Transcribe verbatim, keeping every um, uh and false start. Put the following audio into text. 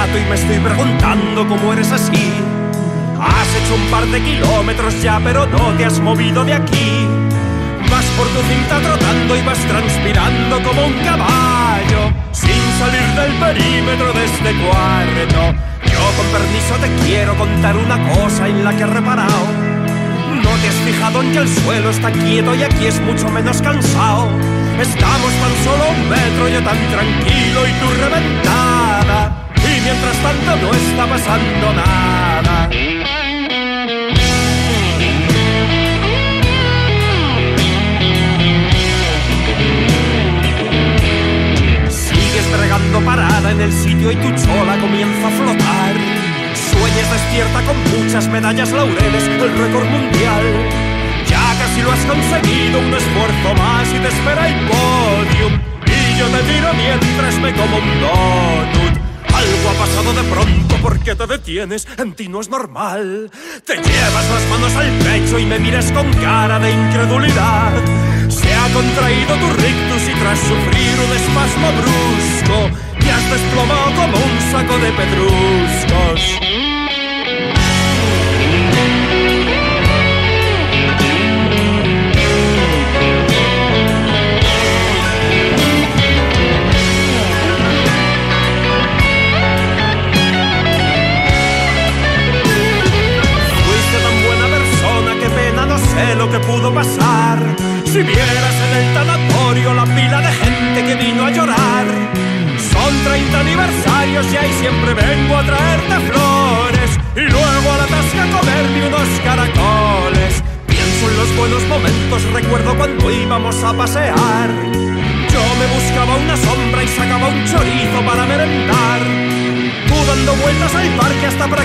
rato y me estoy preguntando cómo eres así. Has hecho un par de kilómetros ya, pero no te has movido de aquí. Vas por tu cinta trotando y vas transpirando como un caballo, sin salir del perímetro de este cuarto. Yo con permiso te quiero contar una cosa en la que he reparado. No te has fijado en que el suelo está quieto y aquí es mucho menos cansado. Estamos tan solo a un metro, yo tan tranquilo y tú reventada. Y mientras tanto no está pasando nada. Sigues bregando parada en el sitio y tu chola comienza a flotar. Sueñas despierta con muchas medallas, laureles, el récord mundial. Ya casi lo has conseguido, un esfuerzo más y te espera el podium. Y yo te miro mientras me como un donut. Algo ha pasado de pronto, ¿por qué te detienes? En ti no es normal. Te llevas las manos al pecho y me miras con cara de incredulidad. Se ha contraído tu rictus y tras sufrir un espasmo brusco te has desplomado como un saco de pedruscos. No sé lo que pudo pasar. Si vieras en el tanatorio la pila de gente que vino a llorar. Son treinta aniversarios y ahí siempre vengo a traerte flores y luego a la tasca a comerme unos caracoles. Pienso en los buenos momentos, recuerdo cuando íbamos a pasear. Yo me buscaba una sombra y sacaba un chorizo para merendar. Tú dando vueltas al parque hasta